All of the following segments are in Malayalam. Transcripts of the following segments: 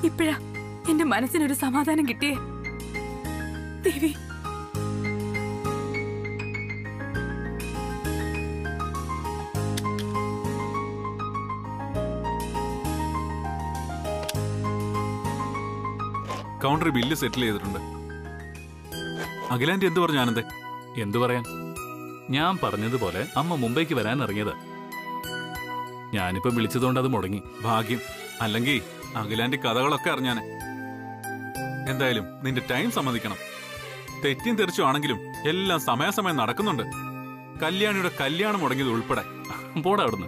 ഇപ്പോഴാ എന്റെ മനസ്സിനൊരു സമാധാനം കിട്ടിയേ. ദേവി, കൗണ്ടർ ബില്ല് സെറ്റിൽ ചെയ്തിട്ടുണ്ട്. അഖിലാന്റി എന്ത് പറഞ്ഞു ആനന്ദേ? എന്തു പറയാൻ, ഞാൻ പറഞ്ഞതുപോലെ അമ്മ മുംബൈക്ക് വരാൻ ഇറങ്ങിയത്. ഞാനിപ്പോ വിളിച്ചതുകൊണ്ട് അത് മുടങ്ങി. ഭാഗ്യം, അല്ലെങ്കിൽ അഖിലാന്റി കഥകളൊക്കെ അറിഞ്ഞാനെ. എന്തായാലും നിന്റെ ടൈം സമ്മതിക്കണം. തെറ്റും തെറിച്ചും ആണെങ്കിലും എല്ലാം സമയാസമയം നടക്കുന്നുണ്ട്. കല്യാണിയുടെ കല്യാണം മുടങ്ങിയത് ഉൾപ്പെടെ. പോടാ അവിടുന്ന്.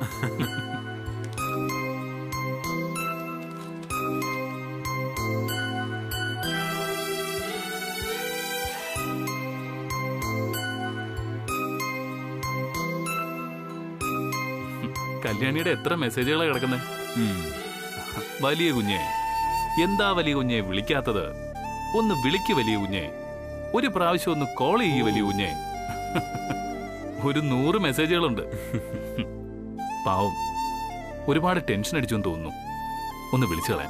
കല്യാണിയുടെ എത്ര മെസ്സേജുകളാണ് കിടക്കുന്നത്. വലിയ കുഞ്ഞെ, എന്താ വലിയ കുഞ്ഞെ വിളിക്കാത്തത്? ഒന്ന് വിളിക്ക് വലിയ കുഞ്ഞെ, ഒരു പ്രാവശ്യം ഒന്ന് കോൾ ചെയ്യ് വലിയ കുഞ്ഞെ. ഒരു 100 മെസ്സേജുകളുണ്ട്. പാവം, ഒരുപാട് ടെൻഷൻ അടിച്ചു എന്ന് തോന്നുന്നു. ഒന്ന് വിളിച്ചു കളയാൻ.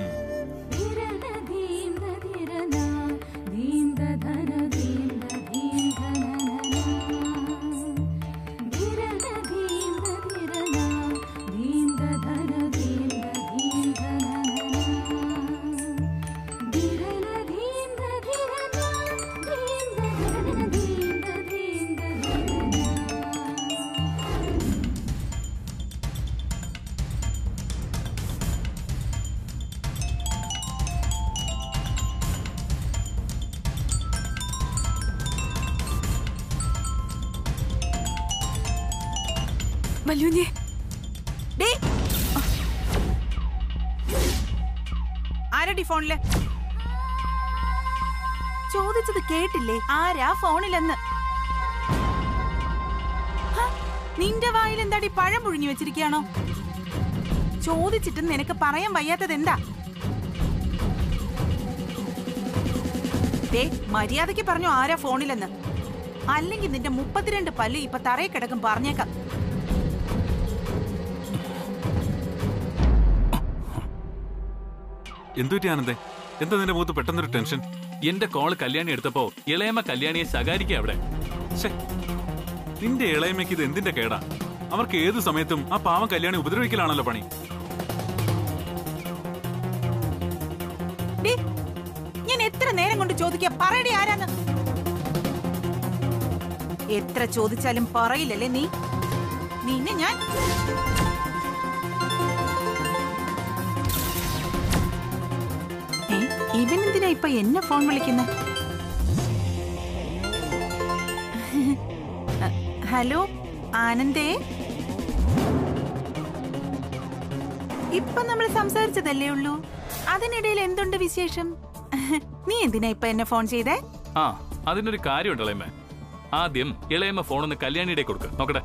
വല്യുഞ്ഞേ, ആരടി ഫോണില്? ചോദിച്ചത് കേട്ടില്ലേ? ആരാ ഫോണിലെന്ന്? നിന്റെ വായിൽ എന്താടി പഴം പുഴുങ്ങി വെച്ചിരിക്കുകയാണോ? ചോദിച്ചിട്ട് നിനക്ക് പറയാൻ വയ്യാത്തത് എന്താ? മര്യാദയ്ക്ക് പറഞ്ഞു ആരാ ഫോണിലെന്ന്. അല്ലെങ്കിൽ നിന്റെ 32 പല്ല് ഇപ്പൊ തറയെ കിടക്കും, പറഞ്ഞേക്കാം. എന്തുപറ്റി ആനന്ദേ? എന്താ നിന്റെ മുഖത്ത് പെട്ടെന്നൊരു ടെൻഷൻ? എന്റെ കോള് കല്യാണി എടുത്തപ്പോ ഇളയമ്മ കല്യാണിയെ ശകാരിക്കുക അവിടെ. നിന്റെ ഇളയമ്മയ്ക്ക് ഇത് എന്തിന്റെ കേടാ? അവർക്ക് ഏത് സമയത്തും ആ പാവം കല്യാണി ഉപദ്രവിക്കലാണല്ലോ പണി. ഞാൻ എത്ര നേരം കൊണ്ട് ചോദിക്കാം, പറയടി ആരാന്ന്? എത്ര ചോദിച്ചാലും പറയില്ലല്ലേ നീ? നിന്നെ ഞാൻ ഇവനെന്തിനാ ഇപ്പൊ എന്നെ ഫോൺ വിളിക്കുന്നത്? ഹലോ ആനന്ദേ, ഇപ്പൊ നമ്മൾ സംസാരിച്ചതല്ലേ ഉള്ളൂ, അതിനിടയിൽ എന്തുണ്ട് വിശേഷം? നീ എന്തിനാ ഇപ്പൊ എന്നെ ഫോൺ ചെയ്തേ? ആ, അതിനൊരു കാര്യമുണ്ട് ഇളയമ്മ. ആദ്യം ഇളയമ്മ ഫോണൊന്ന് കല്യാണിയുടെ കൊടുക്ക, നോക്കട്ടെ.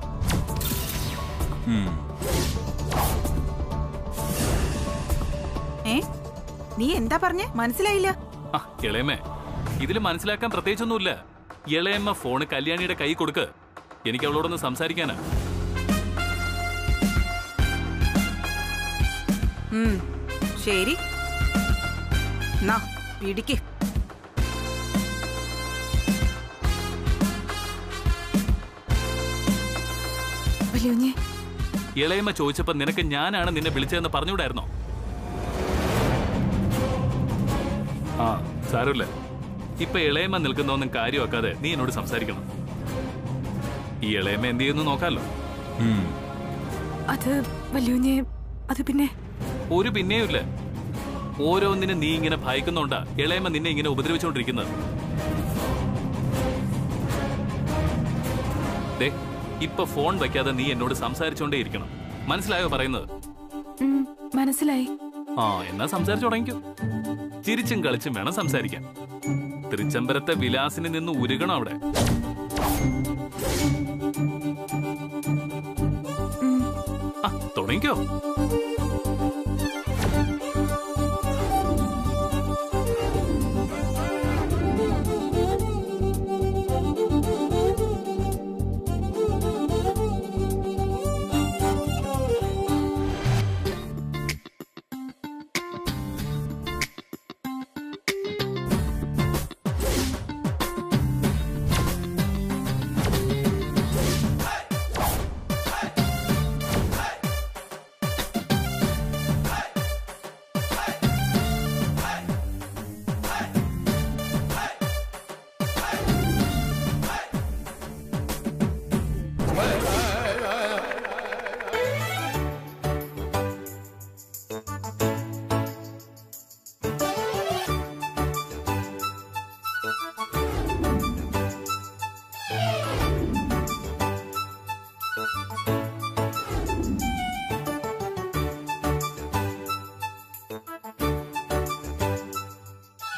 നീ എന്താ പറഞ്ഞേ? മനസ്സിലായില്ല. ഇളയമ്മേ, ഇതില് മനസ്സിലാക്കാൻ പ്രത്യേകിച്ചൊന്നുമില്ല. ഇളയമ്മ ഫോണ് കല്യാണിയുടെ കൈ കൊടുക്ക്, എനിക്ക് അവളോടൊന്ന് സംസാരിക്കാനാ. ശരി, പിടിക്ക്. ഇളയമ്മ ചോദിച്ചപ്പോ നിനക്ക് ഞാനാണ് നിന്നെ വിളിച്ചതെന്ന് പറഞ്ഞുകൂടായിരുന്നോ? ആ, സാരമില്ല. ഇപ്പൊ ഇളയമ്മ നിൽക്കുന്നൊന്നും കാര്യമാക്കാതെ നീ എന്നോട് സംസാരിക്കണം. ഈ ഇളയമ്മ എന്ത് ചെയ്യുന്നു നോക്കാലോ. അത് വല്യുഞ്ഞേ, അത് പിന്നെ ഒരു പിന്നെയുമില്ല. ഓരോന്നിനും നീ ഇങ്ങനെ ഭയക്കുന്നോണ്ടാ ഇളയമ്മ നിന്നെ ഇങ്ങനെ ഉപദ്രവിച്ചുകൊണ്ടിരിക്കുന്നത്. ഇപ്പൊ ഫോൺ വെക്കാതെ നീ എന്നോട് സംസാരിച്ചോണ്ടേ ഇരിക്കണം. മനസ്സിലായോ പറയുന്നത്? മനസ്സിലായി. ആ, എന്നാ സംസാരിച്ചു തുടങ്ങിക്കോ. ചിരിച്ചും കളിച്ചും വേണം സംസാരിക്കാൻ. തൃച്ചംബരത്തെ വിലാസിന് നിന്ന് ഉരുകണം അവിടെ. തുടങ്ങിക്കോ.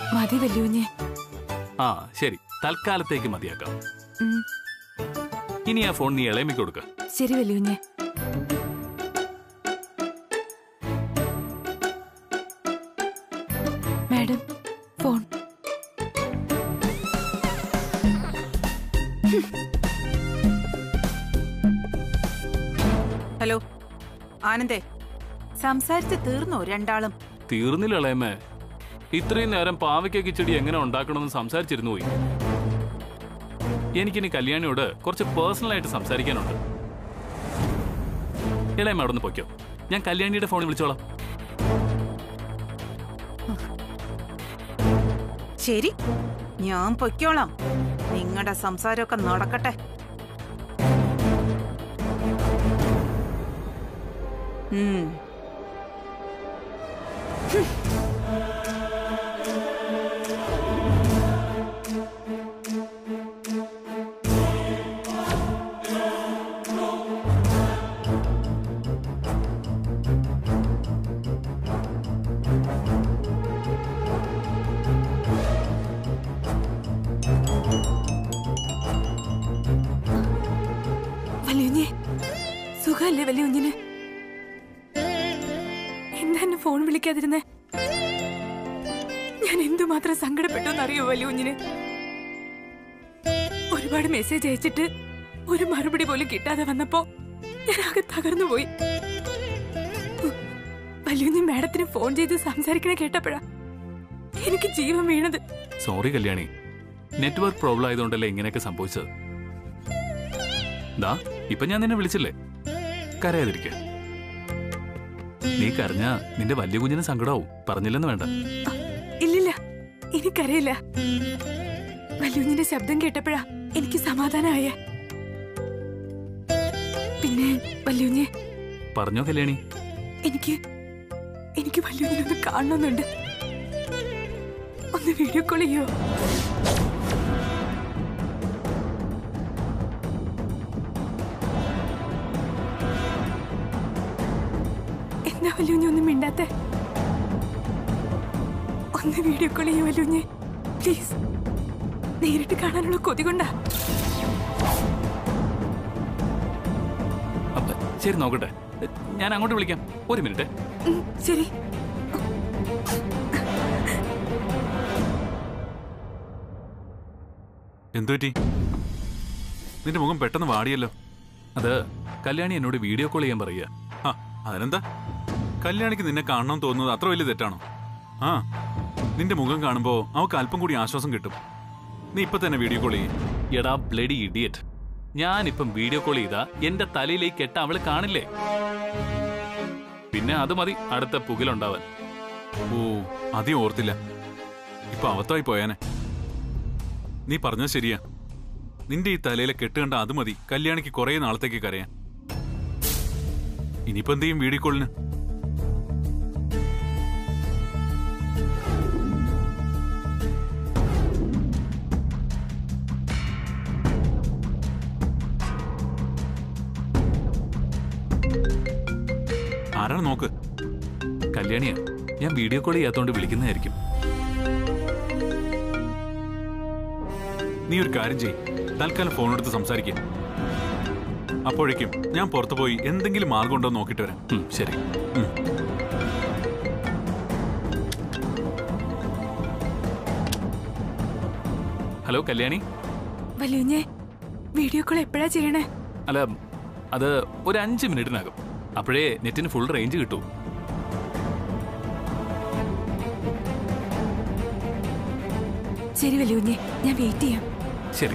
മതി വല്യൂഞ്ഞെ. ആ ശരി, തൽക്കാലത്തേക്ക് മതിയാക്കാം. ഉം, ഇനി ആ ഫോൺ നീ ഇളയമ്മയ്ക്ക് കൊടുക്ക. ശരി വല്യൂഞ്ഞെ. Madam, phone. ഹലോ ആനന്ദേ, സംസാരിച്ച് തീർന്നോ രണ്ടാളും? തീർന്നില്ല ഇളയമ്മേ. ഇത്രയും നേരം പാവയ്ക്ക കിച്ചടി എങ്ങനെ ഉണ്ടാക്കണമെന്ന് സംസാരിച്ചിരുന്നു പോയി. എനിക്കിനി കല്യാണിയോട് കുറച്ച് പേഴ്സണൽ ആയിട്ട് സംസാരിക്കാനുണ്ട്. ഇളയമ്മ അവിടെ നിന്ന് പൊയ്ക്കോ, ഞാൻ കല്യാണിയുടെ ഫോണിൽ വിളിച്ചോളാം. ശരി, ഞാൻ പൊയ്ക്കോളാം. നിങ്ങളുടെ സംസാരമൊക്കെ നടക്കട്ടെ. വല്യൂഞ്ഞെ, സുഖല്ലേ വല്യൂഞ്ഞിന്? എന്താ എന്നെ ഫോൺ വിളിക്കാതിരുന്നേ? ഞാൻ എന്തുമാത്രം സങ്കടപ്പെട്ടു എന്നറിയോ വല്യൂഞ്ഞിന്? ഒരുപാട് മെസ്സേജ് അയച്ചിട്ട് ഒരു മറുപടി പോലും കിട്ടാതെ വന്നപ്പോ ഞാൻ ആകെ തകർന്നുപോയി. വല്യൂഞ്ഞി മാഡത്തിന് ഫോൺ ചെയ്ത് സംസാരിക്കണ കേട്ടപ്പോഴാ എനിക്ക് ജീവൻ വീണത്. സോറി കല്യാണി, നെറ്റ്വർക്ക് പ്രോബ്ലം ആയതുകൊണ്ടല്ലേ ഇങ്ങനെയൊക്കെ സംഭവിച്ചത്. ദാ ഇപ്പൊ ഞാൻ നിന്നെ വിളിച്ചില്ലേ, കരയാതിരിക്ക. നീ കരഞ്ഞാ നിന്റെ വലിയ കുഞ്ഞിന് സങ്കടാവും. പറഞ്ഞില്ലെന്ന് വേണ്ട. ഇല്ലില്ല, എനിക്കറിയില്ല. വല്യൂഞ്ഞിന്റെ ശബ്ദം കേട്ടപ്പോഴാ എനിക്ക് സമാധാനമായേ. പിന്നെ വല്യൂഞ്ഞെ, പറഞ്ഞോ കല്യാണി. എനിക്ക് വല്യൂഞ്ഞിനൊന്ന് കാണണമെന്നുണ്ട്. ഒന്ന് വീഡിയോ കോൾ ചെയ്യോ? എന്താ വല്യൂഞ്ഞെ ഒന്നും മിണ്ടാത്തെ? ഒന്ന് വീഡിയോ കോൾ ചെയ്യോ വല്യൂഞ്ഞെ, പ്ലീസ്. നേരിട്ട് കാണാനുള്ള കൊതി കൊണ്ടാ. ശരി, നോക്കട്ടെ, ഞാൻ അങ്ങോട്ട് വിളിക്കാം. ഒരു മിനിറ്റ്. ശരി. എന്തുപറ്റി? നിന്റെ മുഖം പെട്ടെന്ന് വാടിയല്ലോ. അത് കല്യാണി എന്നോട് വീഡിയോ കോൾ ചെയ്യാൻ പറയുക. അതിനെന്താ? കല്യാണിക്ക് നിന്നെ കാണണമെന്ന് തോന്നുന്നത് അത്ര വലിയ തെറ്റാണോ? ആ, നിന്റെ മുഖം കാണുമ്പോ അവൾക്ക് അല്പം കൂടി ആശ്വാസം കിട്ടും. നീ ഇപ്പൊ തന്നെ വീഡിയോ കോൾ ചെയ്യും. എടാ ബ്ലഡി ഇഡിയറ്റ്, ഞാനിപ്പം വീഡിയോ കോൾ ചെയ്താ എന്റെ തലയിലേക്ക് കെട്ട അവള് കാണില്ലേ? പിന്നെ അത് മതി അടുത്ത പുകിലുണ്ടാവാൻ. ഓ, അധികം ഓർത്തില്ല. ഇപ്പൊ അവത്തായി പോയാനെ. നീ പറഞ്ഞത് ശരിയാ. നിന്റെ ഈ തലയിലെ കെട്ടുകണ്ട അത് മതി കല്യാണിക്ക് കുറെ നാളത്തേക്ക് കരയാൻ. ഇനിയിപ്പോ എന്ത് ചെയ്യും വീഡിയോ കോളിന്? ആരാണ് നോക്ക്? കല്യാണിയാ. ഞാൻ വീഡിയോ കോൾ ചെയ്യാത്തോണ്ട് വിളിക്കുന്നതായിരിക്കും. നീ ഒരു കാര്യം ചെയ്യ്, തൽക്കാലം ഫോൺ എടുത്ത് സംസാരിക്കുക. അപ്പോഴേക്കും ഞാൻ പുറത്തു പോയി എന്തെങ്കിലും മാർഗം ഉണ്ടോ നോക്കിട്ട് വരാം. ശരി. ഹലോ കല്യാണി. വല്യൂഞ്ഞെ, വീഡിയോ കോൾ എപ്പോഴാ ചെയ്യണേ? അല്ല, അത് ഒരു 5 മിനിറ്റിനകം. അപ്പോഴേ നെറ്റിന് ഫുൾ റേഞ്ച് കിട്ടൂ. ശരി വല്യൂഞ്ഞെ, ഞാൻ വെയിറ്റ് ചെയ്യാം. ശരി.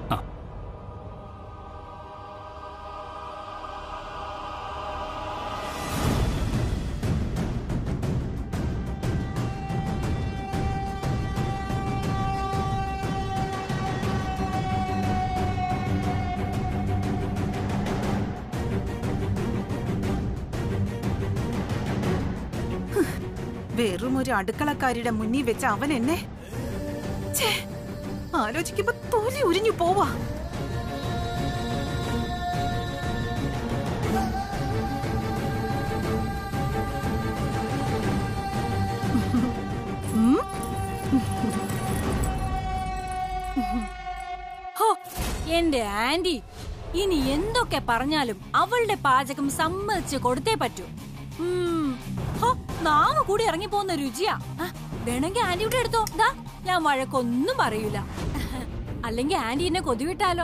വെറും ഒരു അടുക്കളക്കാരിയുടെ മുന്നിൽ വെച്ച് അവൻ എന്നെ ആലോചിക്കുമ്പോ തൊലി ഉരിഞ്ഞു പോവാ. എന്റെ ആന്റി ഇനി എന്തൊക്കെ പറഞ്ഞാലും അവളുടെ പാചകം സമ്മതിച്ച് കൊടുത്തേ പറ്റൂ. നാമ കൂടി ഇറങ്ങി പോകുന്ന രുചിയാ. വേണമെങ്കിൽ ആന്റിയുടെ എടുത്തോ, ദാ ഞാൻ വഴക്കൊന്നും പറയൂല. അല്ലെങ്കിൽ ആന്റി എന്നെ കൊതിവിട്ടാലോ?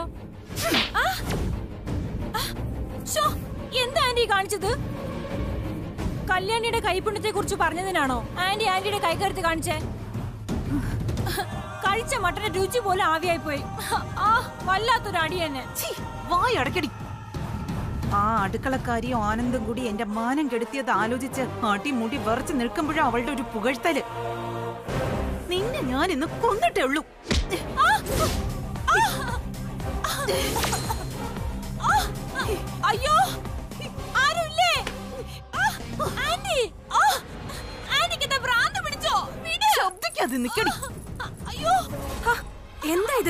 എന്താ ആന്റി കാണിച്ചത്? കല്യാണിയുടെ കൈപുണ്യത്തെ കുറിച്ച് പറഞ്ഞതിനാണോ ആന്റിയുടെ കൈകരുത്ത് കാണിച്ചേ? കഴിച്ച മട്ടന്റെ രുചി പോലെ ആവിയായി പോയി. വല്ലാത്തൊരു അടി തന്നെ. വായടക്കടി. ആ അടുക്കളക്കാരിയും ആനന്ദും കൂടി എന്റെ മാനം കെടുത്തിയത് ആലോചിച്ച് അടിമുടി വിറച്ച് നിൽക്കുമ്പോഴും അവളുടെ ഒരു പുകഴ്ത്തല്. നിന്നെ ഞാൻ ഇന്ന് കൊന്നിട്ടേ ഉള്ളൂ. അയ്യോ, ആരുമില്ലേ? ആന്റി, ആന്റിക്ക് എന്താ ഭ്രാന്ത് പിടിച്ചോ? ശബ്ദിക്കാതെ നിക്കടി. അയ്യോ, എന്താ ഇത്?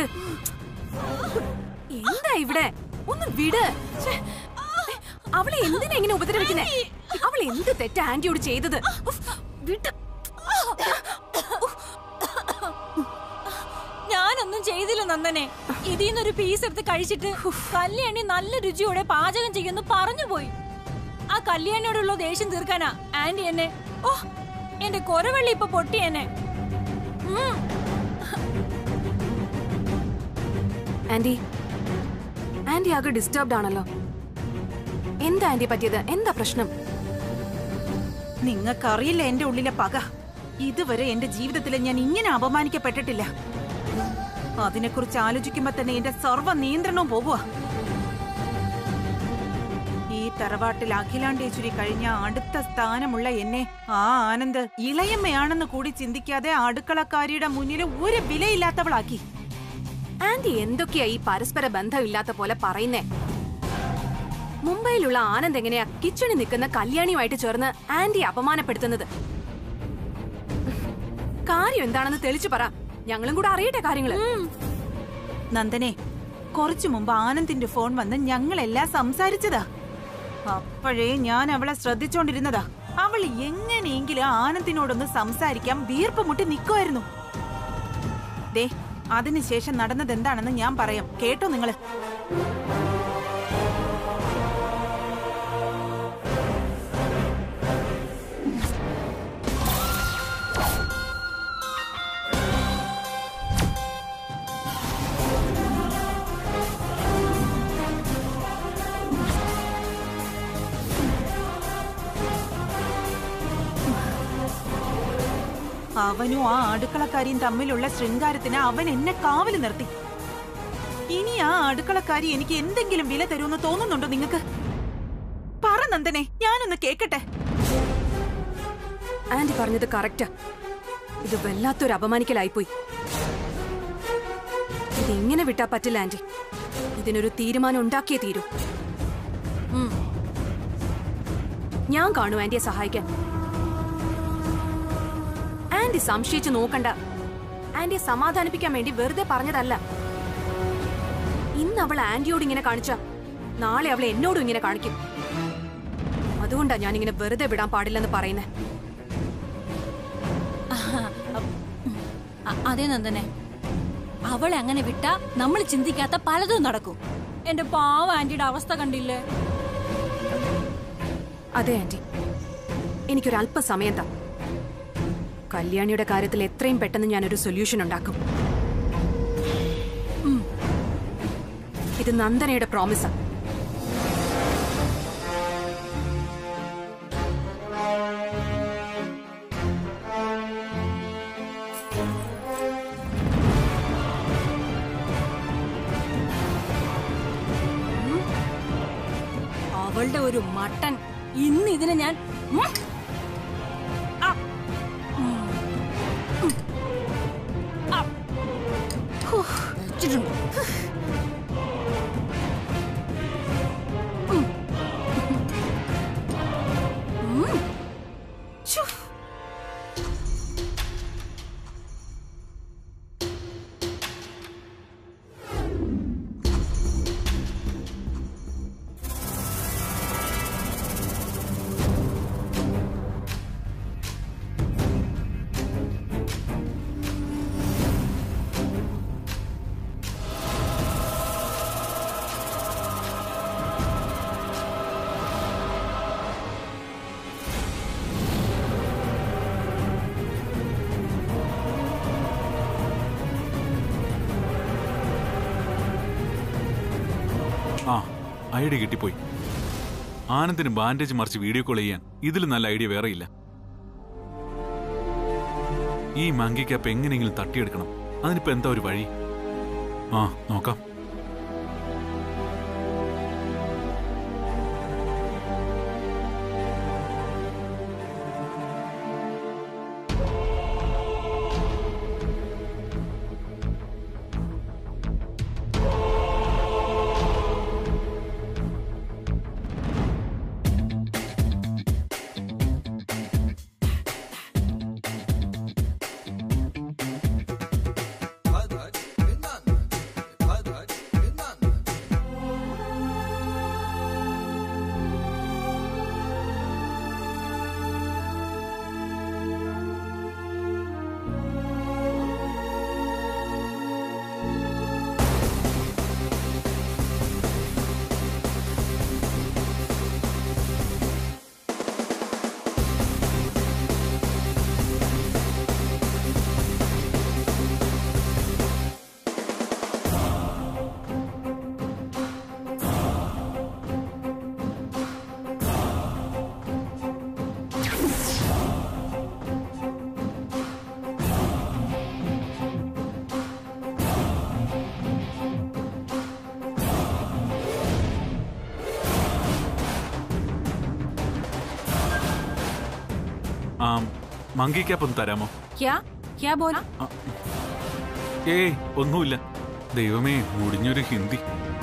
എന്താ ഇവിടെ? ഒന്ന് വിട്. അവളെ എന്തിനാ ഇങ്ങനെ ഉപദ്രവിക്കുന്നേ? അവൾ എന്ത് തെറ്റാ ആന്റിയോട് ചെയ്തത്? വിട്ട്. ഞാനൊന്നും ചെയ്തില്ല നന്ദനെ. ഇതിന്നൊരു പീസ് എടുത്ത് കഴിച്ചിട്ട് കല്യാണി നല്ല രുചിയോടെ പാചകം ചെയ്യുന്നു പറഞ്ഞുപോയി. ആ കല്യാണിയോടുള്ള ദേഷ്യം തീർക്കാനാ ആന്റി എന്നെ. എന്റെ കൊരവള്ളി ഇപ്പൊ പൊട്ടിയെന്നെ. ആന്റി ആകെ ഡിസ്റ്റർബ്ഡ് ആണല്ലോ. എന്താ ആന്റി പറ്റിയത്? എന്താ പ്രശ്നം? നിങ്ങൾക്കറിയില്ല എന്റെ ഉള്ളിലെ പക. ഇതുവരെ എന്റെ ജീവിതത്തിൽ ഞാൻ ഇങ്ങനെ അപമാനിക്കപ്പെട്ടിട്ടില്ല. അതിനെക്കുറിച്ച് ആലോചിക്കുമ്പോ തന്നെ എന്റെ സർവ്വ നിയന്ത്രണവും പോവുക. ഈ തറവാട്ടിൽ അഖിലാണ്ടേശ്വരി കഴിഞ്ഞ അടുത്ത സ്ഥാനമുള്ള എന്നെ ആ ആനന്ദ് ഇളയമ്മയാണെന്ന് കൂടി ചിന്തിക്കാതെ അടുക്കളക്കാരിയുടെ മുന്നിൽ ഒരു വിലയില്ലാത്തവളാക്കി. ആന്റി എന്തൊക്കെയാ ഈ പരസ്പര ബന്ധമില്ലാത്ത പോലെ പറയുന്നേ? മുംബൈയിലുള്ള ആനന്ദ് എങ്ങനെയാ കിച്ചണിൽ നിൽക്കുന്ന കല്യാണിയുമായിട്ട് ചേർന്ന് ആന്റി അപമാനപ്പെടുത്തുന്നത്? കാര്യം എന്താണെന്ന് തെളിച്ചു പറ, ഞങ്ങളും കൂടെ അറിയട്ടെ കാര്യങ്ങള്. നന്ദനെ, കുറച്ചു മുമ്പ് ആനന്ദിന്റെ ഫോൺ വന്ന് ഞങ്ങളെല്ലാം സംസാരിച്ചതാ. അപ്പോഴേ ഞാൻ അവളെ ശ്രദ്ധിച്ചോണ്ടിരുന്നതാ. അവൾ എങ്ങനെയെങ്കിലും ആനന്ദിനോടൊന്ന് സംസാരിക്കാൻ വീർപ്പ് മുട്ടി നിൽക്കുമായിരുന്നു. ദേ, അതിനുശേഷം നടന്നത് എന്താണെന്ന് ഞാൻ പറയാം, കേട്ടോ നിങ്ങള്? അവനും ആ അടുക്കളക്കാരിയും തമ്മിലുള്ള ശൃംഗാരത്തിന് അവൻ എന്നെ കാവല് നിർത്തി. ഇനി ആ അടുക്കളക്കാരി എനിക്ക് എന്തെങ്കിലും വില തരുമെന്ന് തോന്നുന്നുണ്ടോ നിങ്ങൾക്ക്? പറ നന്ദനെ, ഞാനൊന്ന് കേക്കട്ടെ. ആന്റി പറഞ്ഞത് കറക്റ്റാ. ഇത് വല്ലാത്തൊരു അപമാനിക്കലായിപ്പോയി. ഇതിങ്ങനെ വിട്ടാ പറ്റില്ല ആന്റി. ഇതിനൊരു തീരുമാനം ഉണ്ടാക്കിയേ തീരൂ. ഞാൻ കാണൂ ആന്റിയെ സഹായിക്കാൻ. ആന്റി സംശയിച്ചു നോക്കണ്ട. ആന്റിയെ സമാധാനിപ്പിക്കാൻ വേണ്ടി വെറുതെ പറഞ്ഞതല്ല. ഇന്ന് അവൾ ആന്റിയോട് ഇങ്ങനെ കാണിച്ച നാളെ അവൾ എന്നോടും ഇങ്ങനെ കാണിക്കും. അതുകൊണ്ടാ ഞാനിങ്ങനെ വെറുതെ വിടാൻ പാടില്ലെന്ന് പറയുന്നേ. അതെ നന്ദനെ, അവളെ അങ്ങനെ വിട്ടാ നമ്മൾ ചിന്തിക്കാത്ത പലതും നടക്കും. എന്റെ പാവ ആന്റിയുടെ അവസ്ഥ കണ്ടില്ലേ? അതെ ആന്റി, എനിക്കൊരല്പസമയം താ. കല്യാണിയുടെ കാര്യത്തിൽ എത്രയും പെട്ടെന്ന് ഞാനൊരു സൊല്യൂഷൻ ഉണ്ടാക്കും. ഇത് നന്ദനയുടെ പ്രോമിസാ. അവളുടെ ഒരു മട്ടൻ ഇന്ന് ഇതിനെ ഞാൻ ആ ഐഡിയ കിട്ടിപ്പോയി. ആനന്ദിന് ബാൻഡേജ് മറിച്ച് വീഡിയോ കോൾ ചെയ്യാൻ ഇതിൽ നല്ല ഐഡിയ വേറെയില്ല. ഈ മങ്കി ക്യാപ്പ് എങ്ങനെയെങ്കിലും തട്ടിയെടുക്കണം. അതിനിപ്പോ എന്താ ഒരു വഴി? ആ നോക്കാം. മങ്കി ക്യാപ്പ് ഒന്ന് തരാമോ? ഏയ് ഒന്നുമില്ല. ദൈവമേ, മുടിഞ്ഞൊരു ഹിന്ദി.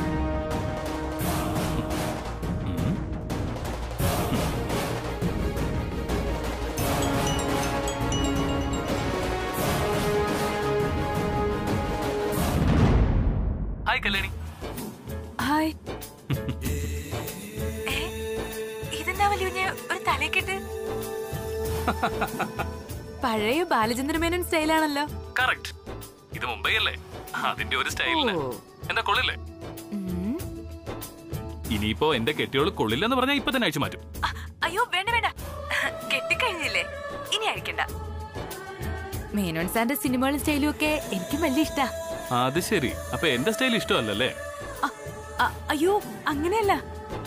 ഹായ് കല്യാണി. ഹായ്. ഇതെന്താ വലിയ ഒരു തലക്കെട്ട്? പഴയ ബാലചന്ദ്രമേനോൻ സ്റ്റൈലാണല്ലോ. കറക്റ്റ്. ഇത് മുംബൈ അല്ലേ, അതിന്റെ ഒരു സ്റ്റൈലില്. എന്താ കൊള്ളില്ലേ? ഇനിയിപ്പോ എന്റെ കെട്ടിയോള് കൊള്ളില്ലെന്ന് പറഞ്ഞാൽ ഇപ്പൊ തന്നെ അയച്ചു മാറ്റും. അയ്യോ വേണ്ട വേണ്ട, കെട്ടിക്കഴിഞ്ഞില്ലേ, ഇനി അയക്കണ്ട. മേനോൻ സാറിന്റെ സിനിമകളും സ്റ്റൈലും ഒക്കെ എനിക്കും വലിയ ഇഷ്ടാ. അത് ശരി, അപ്പൊ എന്റെ സ്റ്റൈൽ ഇഷ്ടമല്ലല്ലേ? അയ്യോ അങ്ങനെയല്ല.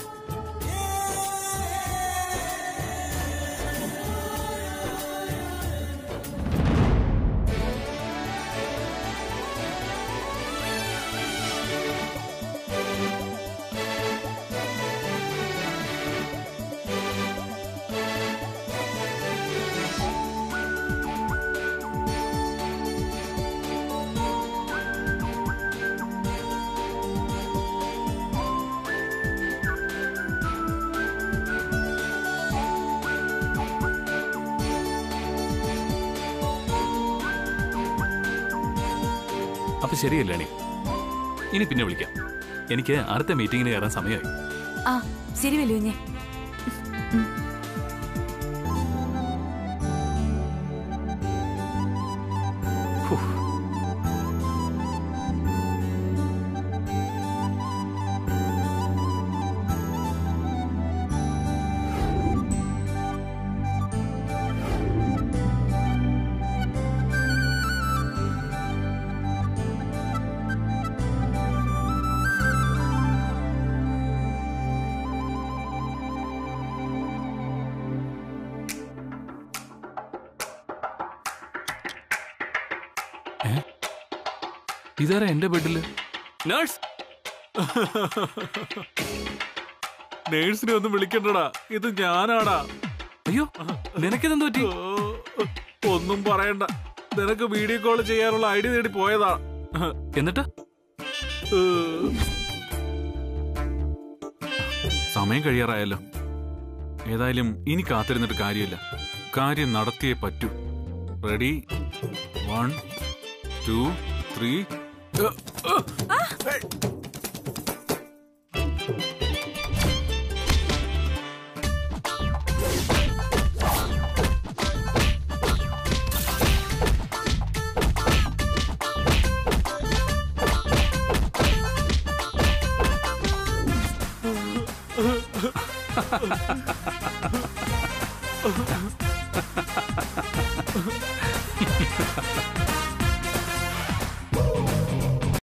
അപ്പൊ ശരിയല്ലേ, ഇനി പിന്നെ വിളിക്കാം. എനിക്ക് അടുത്ത മീറ്റിംഗിന് കയറാൻ സമയമായി. ആ ശരി വല്യുഞ്ഞേ. ഇതാരാ എന്റെ ബെഡില്? നഴ്സ്. നേഴ്സിനെ ഒന്നും വിളിക്കണ്ടടാ, ഇത് ഞാനാടാ. അയ്യോ, നിനക്കിതെന്ത് പറ്റി? ഒന്നും പറയണ്ട, നിനക്ക് വീഡിയോ കോൾ ചെയ്യാനുള്ള ഐഡിയ തേടി പോയതാ. എന്നിട്ട് സമയം കഴിയാറായല്ലോ. ഏതായാലും ഇനി കാത്തിരുന്നിട്ട് കാര്യമില്ല, കാര്യം നടത്തിയേ പറ്റൂ. റെഡി? 1 2 3.